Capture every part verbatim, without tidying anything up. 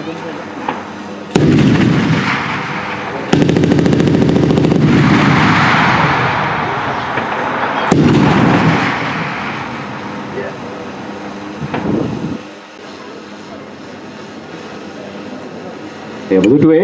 ඒ වලුටුවේ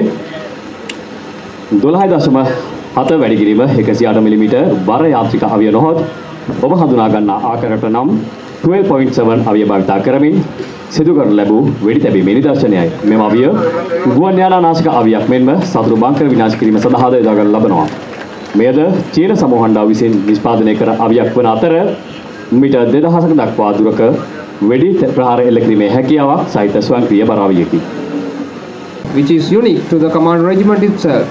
දොළහ දශම හත වැඩි කිරීම එකසිය අට මිලිමීටර් බර යාත්‍රික අවිය නොහොත් ඔබ හඳුනා ගන්නා ආකාරයට නම් twelve point seven අවිය භාවිත කරමින් සිදු කරන ලැබූ වෙඩි තැබීමේ නිදර්ශනයයි. මෙම අවිය ගුවන් යානානාශක අවියක් මෙන්ම සතුරු බංකර විනාශ කිරීම සඳහාද යොදා ගන්න ලබනවා. මෙයද චීන සමූහණ්ඩාව විසින් නිෂ්පාදනය කර අවියක් වන අතර මීටර් දෙදහසක දක්වා දුරක වෙඩි ප්‍රහාර එල්ල කිරීමේ හැකියාවක් සහිත ස්වයංක්‍රීය බර අවියකි. Which is unique to the command regiment itself.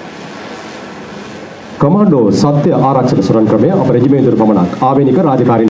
කමාන්ඩෝ සත්‍ය ආරක්ෂක සුරං ක්‍රමය අප රෙජිමේන්තුවට පමණක් ආවේනික රාජකාරී